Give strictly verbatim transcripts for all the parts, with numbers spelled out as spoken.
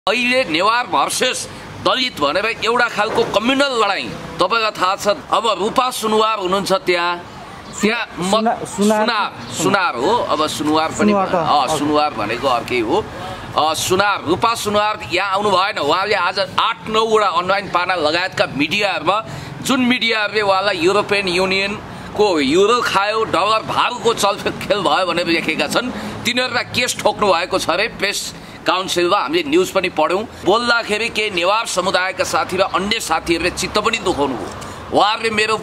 अहिले नेवार भर्सेस दलित भनेर एउटा खालको कम्युनल लडाई तपाईलाई थाहा छ। अब रूपा सुनुवार हुनुहुन्छ त्यहाँ त्यहाँ सुनार सुनार हो। अब सुनुवार पनि सुनुवार भनेको अर्कै हो। सुनार रूपा सुनुवार यहाँ आउनु भएन। उहाँले आज आठ नौवटा अनलाइन पाना लगायतका मिडियाहरूमा जुन मिडियाहरूले उहाँलाई युरोपियन युनियनको युरो खायो डलर भागको चलखेल भयो भनेर लेखेका छन्। तिनीहरूलाई केस ठोक्नु भएको छ अरे प्रेस काउन्सिलमा। हामीले न्युज पनि पढ्यौँ। बोल्दाखेरि के नेवार समुदायका साथी र अन्य साथीहरूले चित्त पनि दुखाउनु हो। उहाँहरूले मेरो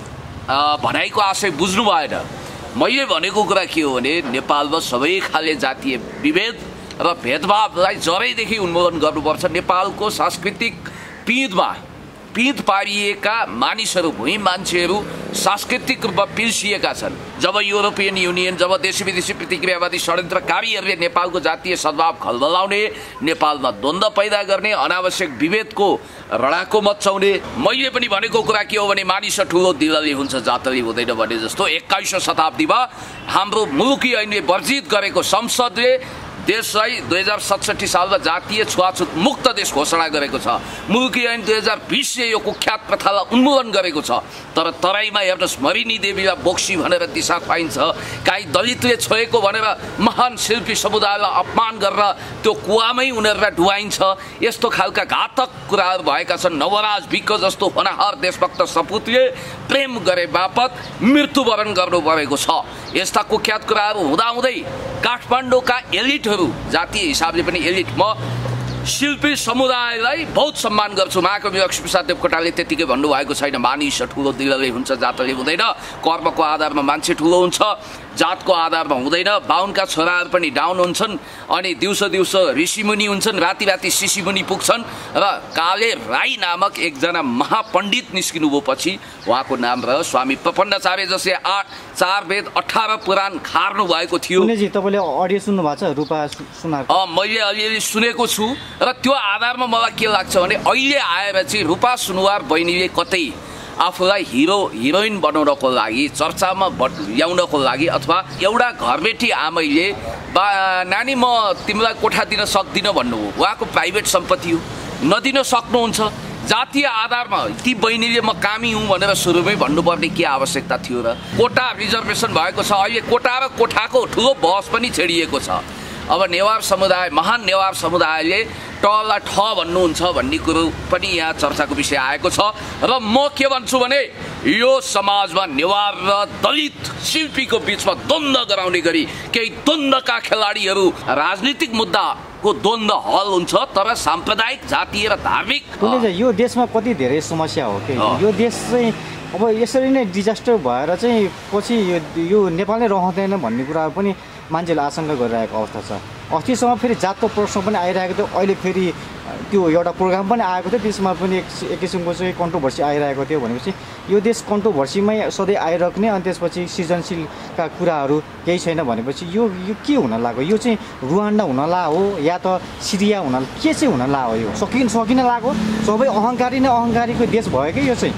भनाइको आशय बुझ्नु भएन। मैले भनेको कुरा के हो भने नेपालमा सबै खाले जातीय विभेद र भेदभावलाई जरैदेखि उन्मूलन गर्नुपर्छ। नेपालको सांस्कृतिक पिँधमा पिँध पारिएका मानिसहरू भुइँ मान्छेहरू सांस्कृतिक रूपमा पिल्सिएका छन्। जब युरोपियन युनियन जब देशी विदेशी प्रतिक्रियावादी षड्यन्त्रकारीहरूले नेपालको जातीय सद्भाव खलबलाउने नेपालमा द्वन्द्व पैदा गर्ने अनावश्यक विभेदको रडाको मचाउने। मैले पनि भनेको कुरा के हो भने मानिस ठुलो दिलले हुन्छ जातले हुँदैन भने जस्तो एक्काइसौँ शताब्दीमा हाम्रो मुलुकी ऐनले वर्जित गरेको संसदले देशलाई दुई हजार सतसठी सालमा जातीय छुवाछुत मुक्त देश घोषणा गरेको छ। मुलुकी ऐन दुई हजार बिसले यो कुख्यात प्रथालाई उन्मूलन गरेको छ। तर तराईमा हेर्नुहोस् मरिनी देवीलाई बोक्सी भनेर दिशा पाइन्छ। काहीँ दलितले छोएको भनेर महान शिल्पी समुदायलाई अपमान गरेर त्यो कुवामै उनीहरूलाई डुबाइन्छ। यस्तो खालका घातक कुराहरू भएका छन्। नवराज विक जस्तो होनहार देशभक्त सपुतले प्रेम गरे बापत मृत्युवरण गर्नु परेको छ। यस्ता कुख्यात कुराहरू हुँदाहुँदै काठमाडौँका एलिटहरू जातीय हिसाबले पनि एलिट म शिल्पी समुदायलाई बहुत सम्मान गर्छु। महाकवि लक्ष्मीप्रसाद देवकोटाले त्यतिकै भन्नुभएको छैन मानिस ठुलो दिलले हुन्छ जातले हुँदैन। कर्मको आधारमा मान्छे ठुलो हुन्छ जातको आधारमा हुँदैन। बाहुनका छोराहरू पनि डाउन हुन्छन् अनि दिउँसो दिउँसो ऋषिमुनि हुन्छन् राति राति शिशिमुनि पुग्छन्। र काले राई नामक एकजना महापण्डित निस्किनु भयो पछि उहाँको नाम रह्यो स्वामी प्रपन्नाचार्य जसले आठ चार वेद अठार पुराण खार्नु भएको थियो। तपाईँले अडियो सुन्नु भएको छ रूपा सुनार? अँ मैले अलिअलि सुनेको छु। र त्यो आधारमा मलाई के लाग्छ भने अहिले आएर चाहिँ रूपा सुनुवार बहिनीले कतै आफूलाई हिरो हिरोइन बनाउनको लागि चर्चामा ल्याउनको लागि अथवा एउटा घरबेटी आमैले बा नानी म तिमीलाई कोठा दिन सक्दिनँ भन्नु हो। उहाँको प्राइभेट सम्पत्ति हो नदिन सक्नुहुन्छ। जातीय आधारमा ती बहिनीले म कामी हुँ भनेर सुरुमै भन्नुपर्ने के आवश्यकता थियो र? कोटा रिजर्भेसन भएको छ। अहिले कोटा र कोठाको ठुलो बहस पनि छेडिएको छ। अब नेवार समुदाय महान नेवार समुदायले टलाई ठ भन्नुहुन्छ भन्ने कुरो पनि यहाँ चर्चाको विषय आएको छ। र म के भन्छु भने यो समाजमा नेवार र दलित शिल्पीको बिचमा द्वन्द्व गराउने गरी केही द्वन्द्वका खेलाडीहरू राजनीतिक मुद्दाको द्वन्द्व हल हुन्छ तर साम्प्रदायिक जातीय र धार्मिक यो देशमा कति धेरै समस्या हो कि यो देश चाहिँ अब यसरी नै डिजास्टर भएर चाहिँ पछि यो नेपाल नै रहँदैन भन्ने कुरा पनि मान्छेले आशंका गरिरहेको अवस्था छ। अस्तिसम्म फेरि जातको प्रश्न पनि आइरहेको थियो। अहिले फेरि त्यो एउटा प्रोग्राम पनि आएको थियो त्यसमा पनि एक किसिमको चाहिँ कन्ट्रोभर्सी आइरहेको थियो। भनेपछि यो देश कन्ट्रोभर्सीमै सधैँ आइराख्ने अनि त्यसपछि सृजनशीलका कुराहरू केही छैन भनेपछि यो यो के हुन लाग्यो? यो चाहिँ रुवान्डा हुन ला हो या त सिरिया हुन के चाहिँ हुन ला हो? यो सकिन सकिन लाग्यो। सबै अहङ्कारी नै अहङ्कारीको देश भयो कि यो चाहिँ?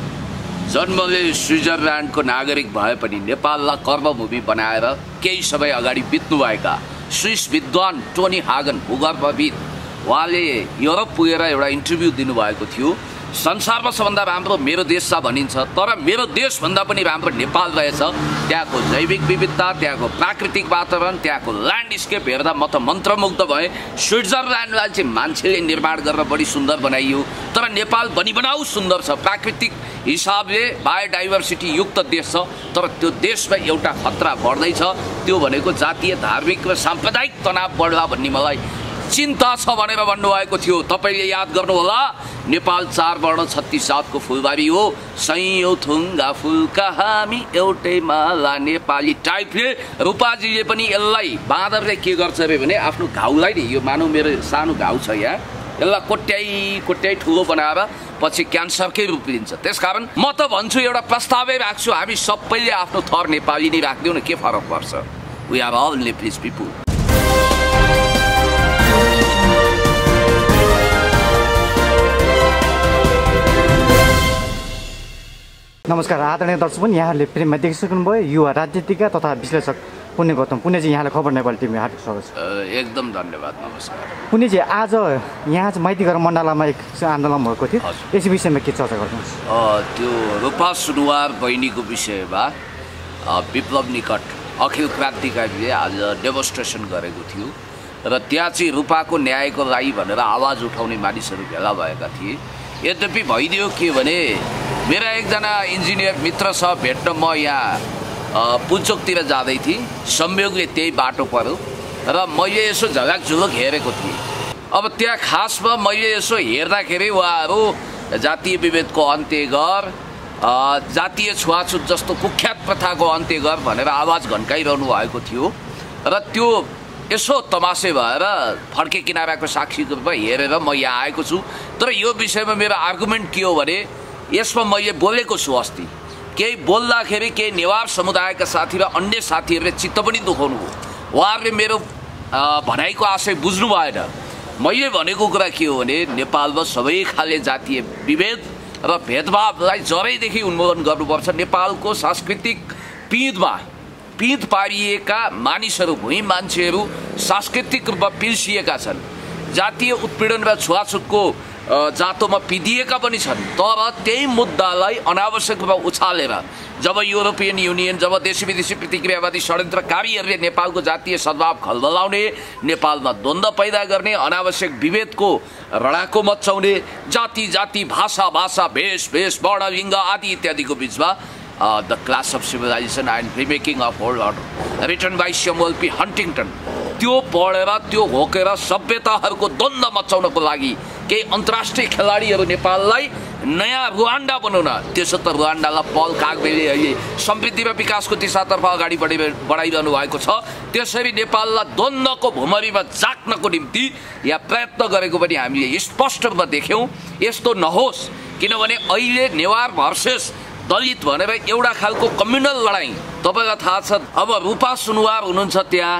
जन्मले स्विजरल्यान्डको नागरिक भए पनि नेपाललाई कर्मभूमि बनाएर केही समय अगाडि बित्नुभएका स्विस विद्वान टोनी हागन भूगर्भविद उहाँले युरोप पुगेर एउटा इन्टरभ्यू दिनुभएको थियो। संसारमा सबभन्दा राम्रो मेरो देश छ भनिन्छ तर मेरो देशभन्दा पनि राम्रो नेपाल रहेछ। त्यहाँको जैविक विविधता त्यहाँको प्राकृतिक वातावरण त्यहाँको ल्यान्डस्केप हेर्दा म त मन्त्रमुग्ध भएँ। स्विजरल्यान्डलाई चाहिँ मान्छेले निर्माण गरेर बढी सुन्दर बनाइयो तर नेपाल बनी बनाऊ सुन्दर छ। प्राकृतिक हिसाबले बायोडाइभर्सिटी युक्त देश छ तर त्यो देशमा एउटा खतरा बढ्दैछ। त्यो भनेको जातीय धार्मिक र साम्प्रदायिक तनाव बढ्ला भन्ने मलाई चिन्ता छ भनेर भन्नुभएको थियो। तपाईँले याद गर्नुहोला नेपाल चार वर्ण छत्तीस जातको फुलबारी हो। सयौं थुङ्गा फुलका हामी एउटै माला नेपाली टाइपले रूपाजीले पनि यसलाई बाँदरले के गर्छ अरे भने आफ्नो घाउलाई नि यो मानव मेरो सानो घाउ छ यहाँ यसलाई कोट्याइ कोट्याइ ठुलो बनाएर पछि क्यान्सरकै रूप लिन्छ। त्यसकारण म त भन्छु एउटा प्रस्तावै राख्छु हामी सबैले आफ्नो थर नेपाली नै राखिदिउँ न के फरक पर्छ? We are all Nepalese people. नमस्कार आदरणीय दर्शकगण, यहाँहरूले प्रेममा देखिसक्नुभयो युवा राजनीतिज्ञ तथा विश्लेषक पुण्य गौतम पुण्यजी यहाँलाई खबर नेपाली टिममा हार्दिक स्वागत छ। एकदम धन्यवाद, नमस्कार। पुण्यजी आज यहाँ चाहिँ माइतीघर मण्डलामा एक आन्दोलन भएको थियो, यस विषयमा के चर्चा गर्नुहुन्छ? त्यो रूपा सुनुवार बहिनीको विषयमा विप्लव निकट अखिल क्रान्तिकारीले आज डेमोन्स्ट्रेसन गरेको थियो र त्यहाँ चाहिँ रूपाको न्यायको लागि भनेर आवाज उठाउने मानिसहरू भेला भएका थिए। यद्यपि भइदियो के भने मेरा एकजना इन्जिनियर मित्र छ भेट्न म यहाँ पुञ्चोकतिर जाँदै थिएँ, संयोगले त्यही बाटो पर्यो र मैले यसो झलक झुलुक हेरेको थिएँ। अब त्यहाँ खासमा मैले यसो हेर्दाखेरि उहाँहरू जातीय विभेदको अन्त्य गर, जातीय छुवाछुत जस्तो कुख्यात प्रथाको अन्त्य गर भनेर आवाज घन्काइरहनु भएको थियो र त्यो यसो तमासे भएर फड्के किनाराको साक्षीको रूपमा हेरेर म यहाँ आएको छु। तर यो विषयमा मेरो आर्गुमेन्ट के हो भने यसमा मैले बोलेको छु अस्ति, केही बोल्दाखेरि केही नेवार समुदायका साथी र अन्य साथीहरूले चित्त पनि दुखाउनु हो, उहाँहरूले मेरो भनाइको आशय बुझ्नु भएन। मैले भनेको कुरा के हो भने नेपालमा सबै खाले जातीय विभेद र भेदभावलाई जरैदेखि उन्मूलन गर्नुपर्छ। नेपालको सांस्कृतिक पिँधमा पिँध पारिएका मानिसहरू, भुइँ मान्छेहरू सांस्कृतिक रूपमा पिल्सिएका छन्, जातीय उत्पीडन र छुवाछुतको जातोमा पिदिएका पनि छन्। तर त्यही मुद्दालाई अनावश्यक रूपमा उछालेर जब युरोपियन युनियन, जब देशी विदेशी प्रतिक्रियावादी षड्यन्त्रकारीहरूले नेपालको जातीय सद्भाव खलबलाउने, नेपालमा द्वन्द्व पैदा गर्ने, अनावश्यक विभेदको रडाको मचाउने, जाति जाति भाषा भाषा भेष भेष वर्ण लिङ्ग आदि इत्यादिको बिचमा the clash of civilization and remaking of world order written by Samuel P Huntington, त्यो पढेर त्यो घोकेर सभ्यताहरूको द्वन्द्व मचाउनको लागि केही अन्तर्राष्ट्रिय खेलाडीहरू नेपाललाई नयाँ रुवान्डा बनाउन, त्यसो त रुवान्डालाई पल कागबेले अहिले समृद्धि र विकासको दिशातर्फ अगाडि बढि बढाइरहनु भएको छ। त्यसरी नेपाललाई द्वन्द्वको भुमरीमा जाक्नको निम्ति यहाँ प्रयत्न गरेको पनि हामीले स्पष्ट रूपमा देख्यौँ। यस्तो नहोस्, किनभने अहिले नेवार भर्सेस दलित भनेर एउटा खालको कम्युनल लडाइँ तपाईँलाई थाहा छ। अब रूपा सुनुवार हुनुहुन्छ त्यहाँ,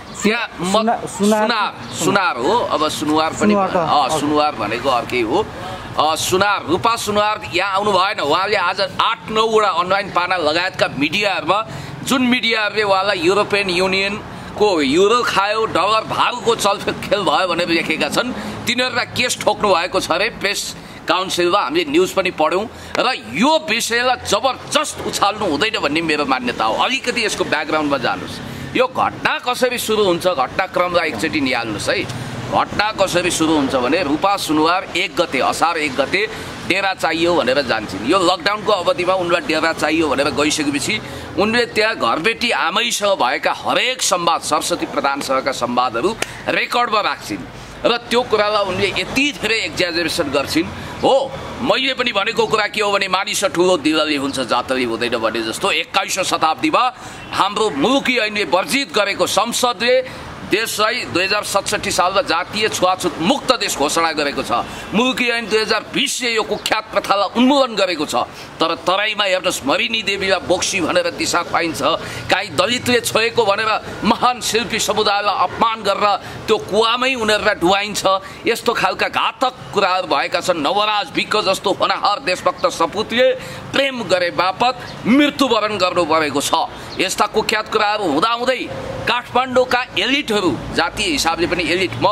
त्यहाँ सुनार सुनार हो, अब सुनुवार पनि सुनुवार भनेको अर्कै हो। सुनार रूपा सुनुवार यहाँ आउनु भएन। उहाँले आज आठ नौवटा अनलाइन पाना लगायतका मिडियाहरूमा, जुन मिडियाहरूले उहाँलाई युरोपियन युनियनको युरो खायो, डलर भागको चलखेल भयो भनेर लेखेका छन्, तिनीहरूलाई केस ठोक्नु भएको छ अरे प्रेस काउन्सिलमा। हामीले न्युज पनि पढ्यौँ र यो विषयलाई जबरजस्त उछाल्नु हुँदैन भन्ने मेरो मान्यता हो। अलिकति यसको ब्याकग्राउन्डमा जानुहोस्, यो घटना कसरी सुरु हुन्छ, घटनाक्रमलाई एकचोटि निहाल्नुहोस् है। घटना कसरी सुरु हुन्छ भने रूपा सुनुवार एक गते असार एक गते डेरा चाहियो भनेर जान्छन्। यो लकडाउनको अवधिमा उनलाई डेरा चाहियो भनेर गइसकेपछि उनले त्यहाँ घरबेटी आमैसँग भएका हरेक संवाद, सरस्वती प्रधानसँगका संवादहरू रेकर्डमा राख्छिन् र त्यो कुरालाई उनले यति धेरै एक्जाजरेसन गर्छिन्। हो, मैले पनि भनेको कुरा के हो भने मानिस ठुलो दिलले हुन्छ जातले हुँदैन भने जस्तो एक्काइसौँ शताब्दीमा हाम्रो मुलुकी ऐनले वर्जित गरेको संसदले देशलाई दुई हजार सतसठी सालमा जातीय छुवाछुत मुक्त देश घोषणा गरेको छ। मुलुकी ऐन दुई हजार बिसले यो कुख्यात प्रथालाई उन्मूलन गरेको छ। तर तराईमा हेर्नुहोस्, मरिनी देवीलाई बोक्सी भनेर दिशा पाइन्छ, काहीँ दलितले छोएको भनेर महान शिल्पी समुदायलाई अपमान गरेर त्यो कुवामै उनीहरूलाई डुबाइन्छ। यस्तो खालका घातक कुराहरू भएका छन्। नवराज विक जस्तो होनहार देशभक्त सपुतले प्रेम गरे बापत मृत्युवरण गर्नु परेको छ। यस्ता कुख्यात कुराहरू हुँदाहुँदै काठमाडौँका एलिटहरू, जातीय हिसाबले पनि एलिट, म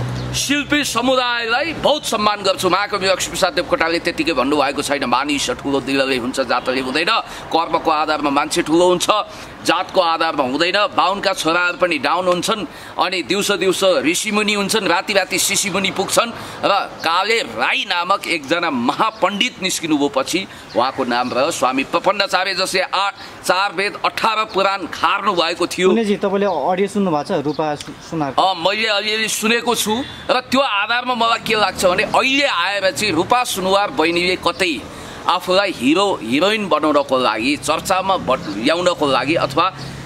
शिल्पी समुदायलाई बहुत सम्मान गर्छु। महाकवि लक्ष्मीप्रसाद देवकोटाले त्यतिकै भन्नुभएको छैन, मानिस ठुलो दिलले हुन्छ जातले हुँदैन, कर्मको आधारमा मान्छे ठुलो हुन्छ, जातको आधारमा हुँदैन। बाहुनका छोराहरू पनि डाउन हुन्छन् अनि दिउँसो दिउँसो ऋषिमुनि हुन्छन्, राति राति शिशिमुनि पुग्छन्। र काले राई नामक एकजना महापण्डित निस्किनुभयो पछि, उहाँको नाम रह्यो स्वामी प्रपन्नचार्य, जसले आठ चार वेद अठार पुराण खार्नु भएको थियो। तपाईँले अडियो सुन्नु भएको छ रूपा सुनार? अँ, मैले अलिअलि सुनेको छु र त्यो आधारमा मलाई के लाग्छ भने अहिले आएर चाहिँ रूपा सुनुवार बहिनीले कतै आफूलाई हिरो हिरोइन बनाउनको लागि, चर्चामा ल्याउनको लागि, अथवा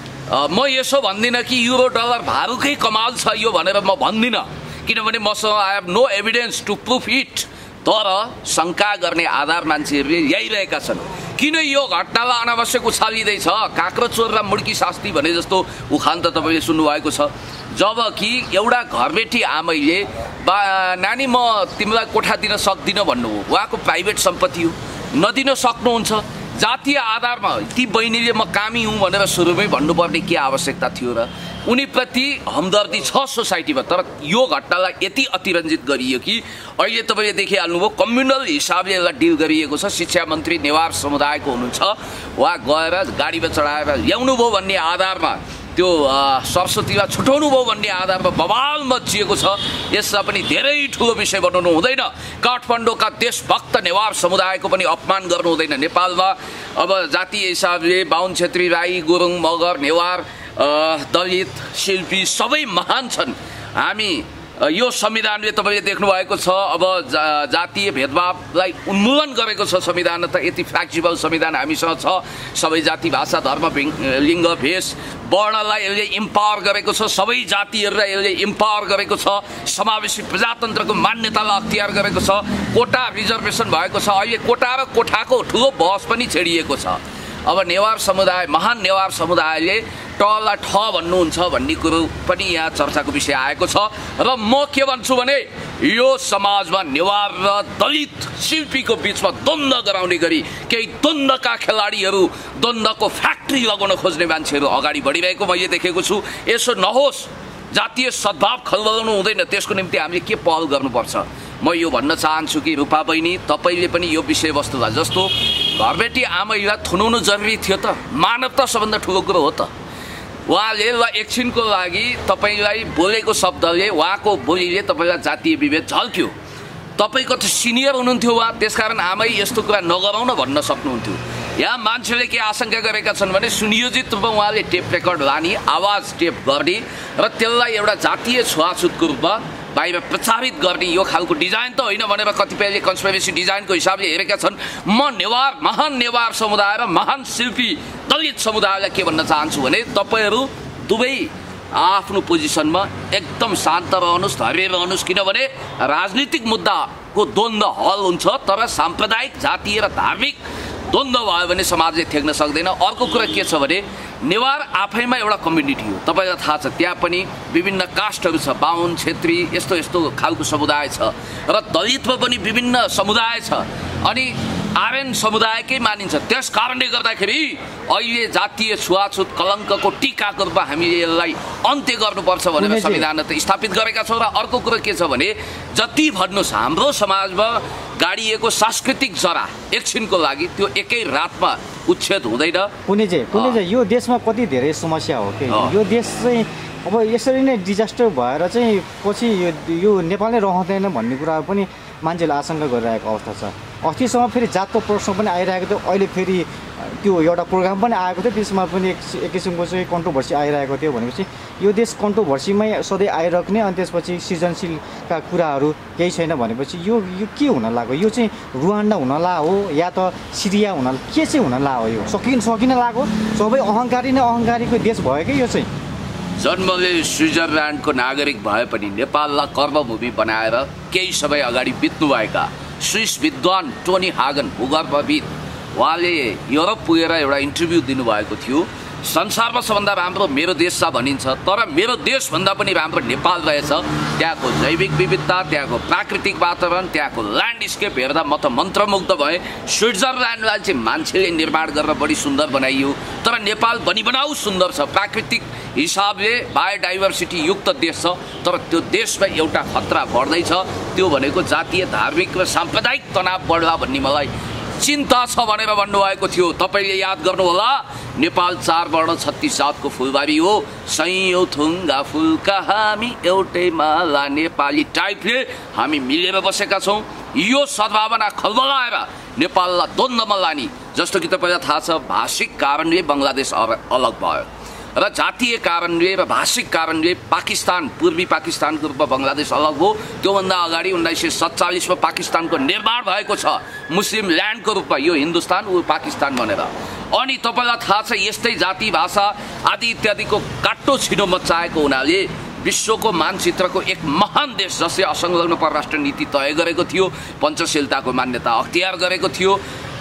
म यसो भन्दिनँ कि युरो डलर भारूकै कमाल छ यो भनेर म भन्दिनँ, किनभने मसँग I have no evidence to proof it. तर शङ्का गर्ने आधार मान्छेहरूले ल्याइरहेका छन्। किन यो घटनालाई अनावश्यक उछालिँदैछ? काक्रो चोर र मुड्की शास्ति भने जस्तो उखान त तपाईँले सुन्नुभएको छ। जबकि एउटा घरबेटी आमैले बा नानी म तिमीलाई कोठा दिन सक्दिनँ भन्नुभयो, उहाँको प्राइभेट सम्पत्ति हो, नदिन सक्नुहुन्छ। जातीय आधारमा ती बहिनीले म कामी हुँ भनेर सुरुमै भन्नुपर्ने के आवश्यकता थियो र उनीप्रति हमदर्दी छ सोसाइटीमा। तर यो घटनालाई यति अतिरञ्जित गरियो कि अहिले तपाईँले देखिहाल्नुभयो कम्युनल हिसाबले यसलाई डिल गरिएको छ। शिक्षा मन्त्री नेवार समुदायको हुनुहुन्छ, उहाँ गएर गाडीमा चढाएर ल्याउनु भयो भन्ने आधारमा त्यो सरस्वतीमा छुटाउनु भयो भन्ने आधारमा बवाल मचिएको छ। यसलाई पनि धेरै ठुलो विषय बनाउनु हुँदैन। काठमाडौँका देशभक्त नेवार समुदायको पनि अपमान गर्नु हुँदैन। नेपालमा अब जातीय हिसाबले बाहुन, छेत्री, राई, गुरुङ, मगर, नेवार, दलित, शिल्पी सबै महान छन्। हामी यो संविधानले तपाईँले देख्नु भएको छ अब जा, जातीय भेदभावलाई उन्मूलन गरेको छ संविधान। त यति फ्लेक्सिबल संविधान हामीसँग छ। सबै जाति, भाषा, धर्म, लिङ्ग, भेष, वर्णलाई यसले इम्पावर गरेको छ। सबै जातिहरूलाई यसले इम्पावर गरेको छ। समावेशी प्रजातन्त्रको मान्यतालाई अख्तियार गरेको छ। कोटा रिजर्भेसन भएको छ। अहिले कोटा र कोठाको ठुलो बहस पनि छेडिएको छ। अब नेवार समुदाय, महान नेवार समुदायले टलाई ठ भन्नुहुन्छ भन्ने कुरो पनि यहाँ चर्चाको विषय आएको छ। र म के भन्छु भने यो समाजमा नेवार र दलित शिल्पीको बिचमा द्वन्द्व गराउने गरी केही द्वन्द्वका खेलाडीहरू, द्वन्द्वको फ्याक्ट्री लगाउन खोज्ने मान्छेहरू अगाडि बढिरहेको मैले देखेको छु। यसो नहोस्, जातीय सद्भाव खलबलाउनु हुँदैन। त्यसको निम्ति हामीले के पहल गर्नुपर्छ म यो भन्न चाहन्छु कि रूपा बहिनी तपाईँले पनि यो विषयवस्तुलाई जस्तो घरबेटी आमैलाई थुनाउनु जरुरी थियो त, मानवता सबभन्दा ठुलो कुरो हो त। उहाँले ल एकछिनको लागि तपाईँलाई बोलेको शब्दले, उहाँको बोलीले तपाईँलाई जातीय विभेद झल्क्यो। तपाईँको त सिनियर हुनुहुन्थ्यो उहाँ, त्यसकारण आमै यस्तो कुरा नगराउन भन्न सक्नुहुन्थ्यो। यहाँ मान्छेले के आशंका गरेका छन् भने सुनियोजित रूपमा उहाँले टेप रेकर्ड लाने, आवाज टेप गर्ने र त्यसलाई एउटा जातीय छुवाछुतको रूपमा बाहिर प्रचारित गर्ने यो खालको डिजाइन त होइन भनेर कतिपयले कन्स्पिरेसी डिजाइनको हिसाबले हेरेका छन्। म नेवार, महान नेवार समुदाय र महान शिल्पी दलित समुदायलाई के भन्न चाहन्छु भने तपाईँहरू दुवै आफ्नो पोजिसनमा एकदम शान्त रहनुहोस्, धैर्य रहनुहोस्। किनभने राजनीतिक मुद्दाको द्वन्द्व हल हुन्छ, तर साम्प्रदायिक, जातीय र धार्मिक द्वन्द्व भयो भने समाजले थेक्न सक्दैन। अर्को कुरा के छ भने नेवार आफैमा एउटा कम्युनिटी हो। तपाईँलाई थाहा छ त्यहाँ पनि विभिन्न कास्टहरू छ, बाहुन, छेत्री, यस्तो यस्तो खालको समुदाय छ। र दलितमा पनि विभिन्न समुदाय छ अनि आर्यन समुदायकै मानिन्छ। त्यस कारणले गर्दाखेरि अहिले जातीय छुवाछुत कलङ्कको टीकाको रूपमा हामीले यसलाई अन्त्य गर्नुपर्छ भनेर संविधानले त स्थापित गरेका छौँ। र अर्को कुरो के छ भने जति भन्नुहोस् हाम्रो समाजमा गाडिएको सांस्कृतिक जरा एकछिनको लागि त्यो एकै रातमा उच्छेद हुँदैन। पुण्यजी पुण्यजी यो देशमा कति धेरै समस्या हो कि यो देश चाहिँ अब यसरी नै डिजास्टर भएर चाहिँ पछि यो यो नेपालै रहँदैन भन्ने कुरा पनि मान्छेले आशंका गरिरहेको अवस्था छ। अस्तिसम्म फेरि जातको प्रश्न पनि आइरहेको थियो, अहिले फेरि त्यो एउटा प्रोग्राम पनि आएको थियो, त्यसमा पनि एक एक किसिमको चाहिँ कन्ट्रोभर्सी आइरहेको थियो। भनेपछि यो देश कन्ट्रोभर्सीमै सधैँ आइराख्ने अनि त्यसपछि सृजनशीलका कुराहरू केही छैन भनेपछि यो यो के हुन लाग्यो? यो चाहिँ रुवान्डा हुन ला हो या त सिरिया हुन, के चाहिँ हुन ला हो? यो सकिन सकिन लाग्यो? सबै अहङ्कारी नै अहङ्कारीको देश भयो कि यो चाहिँ? जन्मले स्विजरल्यान्डको नागरिक भए पनि नेपाललाई कर्मभूमि बनाएर केही समय अगाडि बित्नुभएका स्विस विद्वान टोनी हागन, भूगर्भविद, उहाँले युरोप पुगेर एउटा इन्टरभ्यू दिनुभएको थियो। संसारमा सबभन्दा राम्रो मेरो देश छ भनिन्छ, तर मेरो देशभन्दा पनि राम्रो नेपाल रहेछ। त्यहाँको जैविक विविधता, त्यहाँको प्राकृतिक वातावरण, त्यहाँको ल्यान्डस्केप हेर्दा म त मन्त्रमुग्ध भएँ। स्विजरल्यान्डलाई चाहिँ मान्छेले निर्माण गरेर बढी सुन्दर बनाइयो, तर नेपाल बनी बनाऊ सुन्दर छ। प्राकृतिक हिसाबले बायोडाइभर्सिटी युक्त देश छ, तर त्यो देशमा एउटा खतरा बढ्दैछ। त्यो भनेको जातीय, धार्मिक र साम्प्रदायिक तनाव बढ्ला भन्ने मलाई चिन्ता छ भनेर भन्नुभएको थियो। तपाईँले याद गर्नुहोला, नेपाल चार वर्ण छत्तिस जातको फुलबारी हो। सयौं थुङ्गा फुलका हामी एउटै माला नेपाली टाइपले हामी मिलेर बसेका छौँ। यो सद्भावना खलबलाएर नेपाललाई द्वन्द्वमा लाने, जस्तो कि तपाईँलाई थाहा छ भाषिक कारणले बङ्गलादेश अलग भयो र जातीय कारणले र भाषिक कारणले पाकिस्तान, पूर्वी पाकिस्तानको रूपमा बङ्गलादेश अलग हो। त्योभन्दा अगाडि उन्नाइस सय सत्तालिसमा पाकिस्तानको निर्माण भएको छ मुस्लिम ल्यान्डको रूपमा, यो हिन्दुस्तान ऊ पाकिस्तान भनेर। अनि तपाईँलाई थाहा छ यस्तै जाति, भाषा आदि इत्यादिको काट्टो छिटो मचाएको हुनाले विश्वको मानचित्रको एक महान देश जसले असंलग्न परराष्ट्र नीति तय गरेको थियो, पञ्चशीलताको मान्यता अख्तियार गरेको थियो,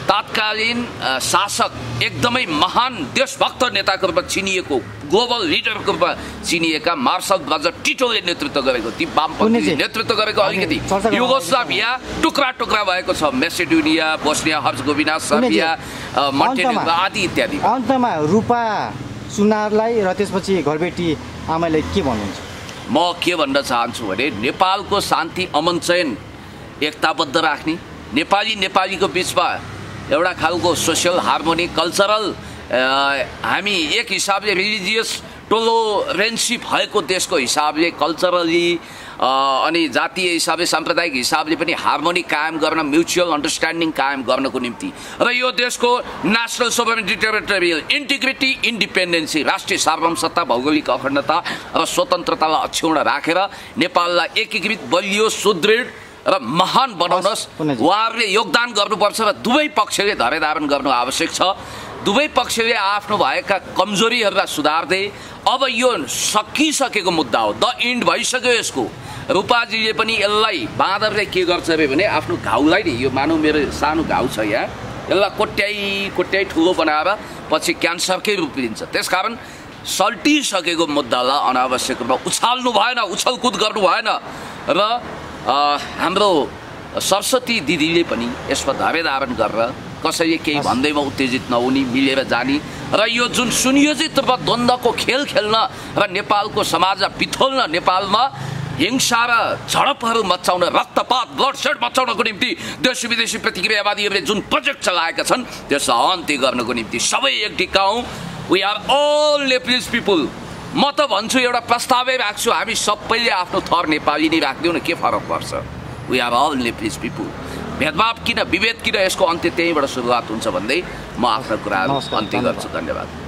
तात्कालीन शासक एकदमै महान देशभक्त नेताको रूपमा चिनिएको ग्लोबल लिडरको रूपमा चिनिएका मार्शल ब्रजर टिटोले नेतृत्व गरेको ती वामपन्थीले नेतृत्व गरेको अलिकति युगोस्लाभिया टुक्रा टुक्रा भएको छ Macedonia Bosnia Herzegovina Serbia Montenegro आदि इत्यादि अन्तमा रूपा सुनारलाई र त्यसपछि घरबेटी आमाले के भन्नुहुन्छ म के भन्न चाहन्छु भने नेपालको शान्ति अमन चयन एकताबद्ध राख्ने नेपाली नेपालीको बिचमा एउटा खालको सोसियल हार्मोनी कल्चरल हामी एक हिसाबले रिलिजियस टोलोरेन्सी भएको देशको हिसाबले कल्चरली अनि जातीय हिसाबले साम्प्रदायिक हिसाबले पनि हार्मोनी कायम गर्न म्युचुअल अन्डरस्ट्यान्डिङ कायम गर्नको निम्ति र यो देशको national sovereignty territorial integrity independency राष्ट्रिय सार्वभौमसत्ता भौगोलिक अखण्डता र स्वतन्त्रतालाई अक्षुण्ण राखेर नेपाललाई एकीकृत बलियो सुदृढ र महान बनाउनस् उहाँहरूले योगदान गर्नुपर्छ र दुवै पक्षले धैर्य धारण गर्नु आवश्यक छ दुवै पक्षले आफ्नो भएका कमजोरीहरूलाई सुधार्दै अब यो सकिसकेको मुद्दा हो द इन्ड भइसक्यो यसको रूपाजीले पनि यसलाई बाँदरले के गर्छ अरे भने आफ्नो घाउलाई नि यो मानव मेरो सानो घाउ छ यहाँ यसलाई कोट्याइ कोट्याइ ठुलो बनाएर पछि क्यान्सरकै रूप लिन्छ त्यसकारण सल्टिसकेको मुद्दालाई अनावश्यक रूपमा उछाल्नु भएन उछलकुद गर्नु भएन र हाम्रो सरस्वती दिदीले पनि यसमा धैर्य धारण गरेर कसैले केही भन्दैमा उत्तेजित नहुने मिलेर जाने र यो जुन सुनियोजित रूपमा द्वन्द्वको खेल खेल्न र नेपालको समाजलाई बिथोल्न नेपालमा हिंसा र झडपहरू मचाउन रक्तपात ब्लडसेड मचाउनको निम्ति देशी विदेशी प्रतिक्रियावादीहरूले जुन प्रोजेक्ट चलाएका छन् त्यसलाई अन्त्य गर्नको निम्ति सबै एक टिकाउँ we are all Nepalese people म त भन्छु एउटा प्रस्तावै राख्छु हामी सबैले आफ्नो थर नेपाली नै राखिदिउँ न के फरक पर्छ we are all Nepalese people भेदभाव किन विभेद किन यसको अन्त्य त्यहीँबाट सुरुवात हुन्छ भन्दै म आफ्नो कुराहरू अन्त्य गर्छु धन्यवाद